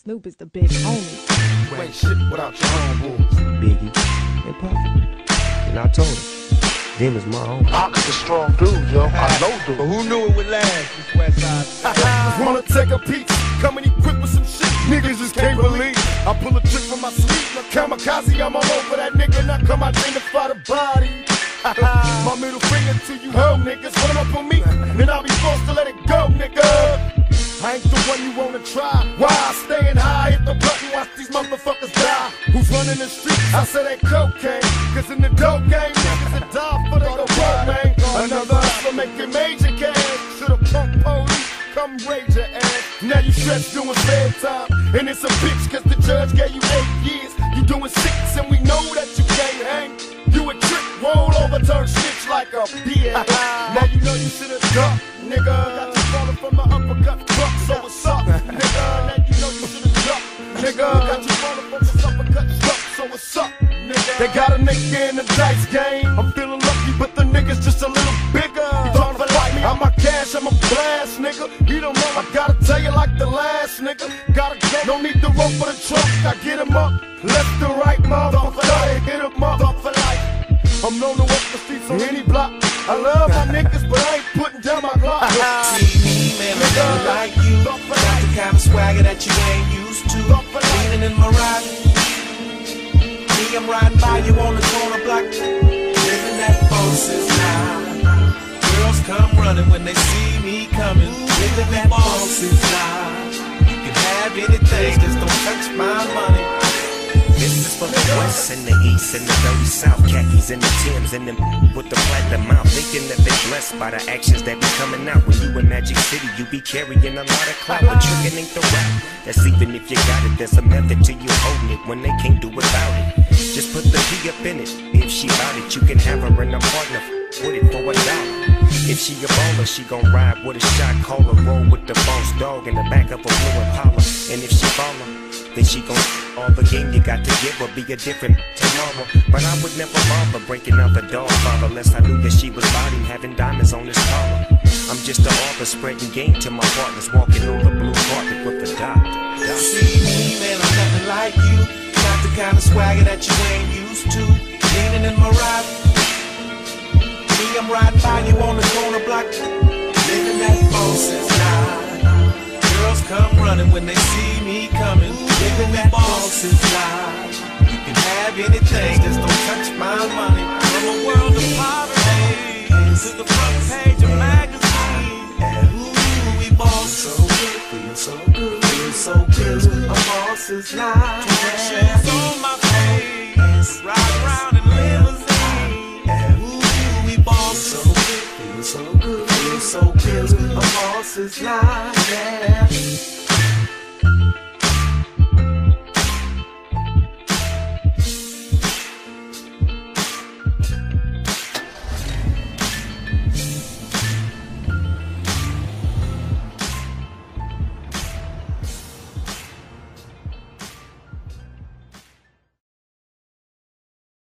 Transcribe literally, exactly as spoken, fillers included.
Snoop is the big homie. You ain't shit without your homeboys. Biggie and Puffy. And I told him, them is my homie. Ox is a strong dude, yo. I know dude. But who knew it would last, this West Side? Wanna take a peek? Coming equipped with some shit niggas just can't believe. I pull a trick from my sleeve. Now kamikaze, I'm all over that nigga. Now come identify the body. My middle finger to you hoe niggas. Run up on me, then I'll be forced to let it go, nigga. I ain't the one you wanna try. Why? Staying high, hit the button, watch these motherfuckers die. Who's running the streets? I say that cocaine. Cause in the dope game, niggas that die for the road, man. Another hustler making major cash. To the punk police, come raise your ass. Now you stressed doing fair time. And it's a bitch cause the judge gave you eight years. You doing six and we know that you can't hang. You a trick, roll over, turn snitch like a bitch. Now you know you should've ducked, nigga. Got you falling from the uppercut truck, so what's up, nigga? Now you know you should've ducked, nigga. Got you falling from this uppercut truck, so what's up, nigga? They got a nigga in the dice game. I'm feeling lucky, but the nigga's just a little bigger. You trying to fight me? I'm my cash, I'm a blast, nigga. You don't know, I gotta tell you like the last nigga. Gotta go, no need to rope for the truck. I get him up, left to right, motherfucker. Hit him up, up for life. I'm known to walk the streets on any block. I love my niggas, but I ain't putting down my Glock. See me, man, I'm nothing like you. Got the kind of swagger that you ain't used to. Leaning in my ride. Me, I'm riding by you on the corner block. Living that boss's life. Girls come running when they see me coming. Living that boss's life. You can have anything, just don't touch my money. This is for the west and the east and the dirty south. Khakis and the Timbs and them with the platinum mouth. Thinking that they're blessed by the actions that be coming out. When you in Magic City, you be carrying a lot of clout. But tricking ain't the rap. That's even if you got it. There's a method to you holding it when they can't do without it. Just put the P up in it. If she bout it, you can have her in a partner with it for a dollar. If she a baller, she gon' ride with a shot caller. Roll with the boss dog in the back of a blue Impala. And if she baller, then she gon' all the game you got to give her, be a different tomorrow. But I would never bother breaking out the dog father, unless I knew that she was body having diamonds on his collar. I'm just a author spreading game to my partners, walking on the blue carpet with the doctor. doctor. See me, man, I'm nothing like you. Got the kind of swagger that you ain't used to. Leaning in my ride. Me, I'm riding by you on the corner block. Living that boss's life. Girls come running when they see me coming. Living that boss's life. You can have anything, just don't touch my money. From a world of poverty to the front page of magazine. Ooh, we boss so good, feel so good, feel so good. A boss's life. Shoes on my face, ride around in limousine. Ooh, we boss so good, feel so good, feel so good. A boss's life. Yeah.